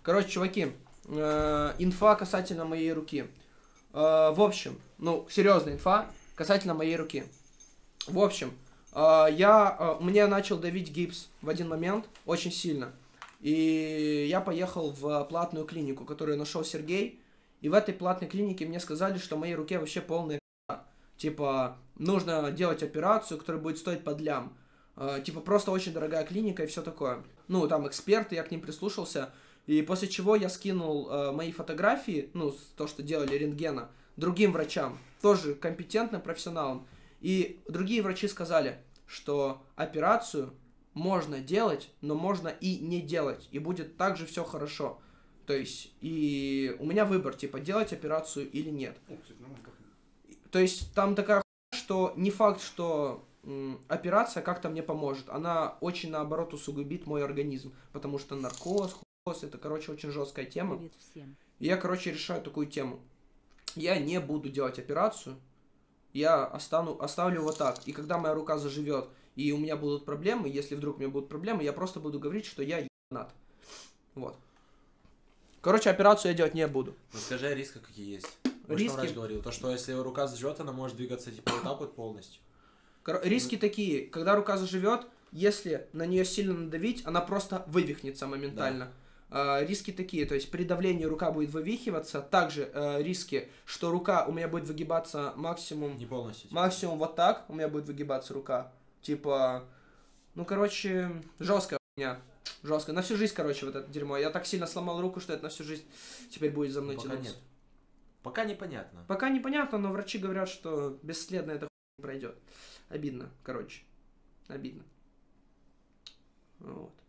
Короче, чуваки, инфа касательно моей руки. В общем, ну, серьезная инфа касательно моей руки. В общем, мне начал давить гипс в один момент очень сильно. И я поехал в платную клинику, которую нашел Сергей. И в этой платной клинике мне сказали, что моей руке вообще полная пи***. Типа, нужно делать операцию, которая будет стоить под лям. Типа, просто очень дорогая клиника и все такое. Ну, там эксперты, я к ним прислушался. И после чего я скинул мои фотографии, ну, то, что делали рентгена, другим врачам, тоже компетентным профессионалам. И другие врачи сказали, что операцию можно делать, но можно и не делать. И будет также все хорошо. То есть, и у меня выбор, типа, делать операцию или нет. То есть, там такая хуйня, что не факт, что операция как-то мне поможет. Она очень, наоборот, усугубит мой организм. Потому что наркоз, это, короче, очень жесткая тема. Привет всем. И я, короче, решаю такую тему. Я не буду делать операцию. Я оставлю вот так. И когда моя рука заживет, и у меня будут проблемы, если вдруг у меня будут проблемы, я просто буду говорить, что я ебанат. Вот. Короче, операцию я делать не буду. Расскажи о рисках, какие есть. Риски? Врач говорил, то, что если рука заживет, она может двигаться типа вот так вот полностью. Риски такие, когда рука заживет, если на нее сильно надавить, она просто вывихнется моментально. Да. Риски такие, то есть при давлении рука будет вывихиваться, также риски, что рука у меня будет выгибаться максимум... Не полностью. Типа. Максимум вот так у меня будет выгибаться рука. Типа, ну, короче, жесткая хуйня. Жестко. На всю жизнь, короче, вот это дерьмо. Я так сильно сломал руку, что это на всю жизнь теперь будет за мной Пока тянуться. нет. Пока непонятно. Пока непонятно, но врачи говорят, что бесследно это хуйня пройдет. Обидно, короче. Обидно. Вот.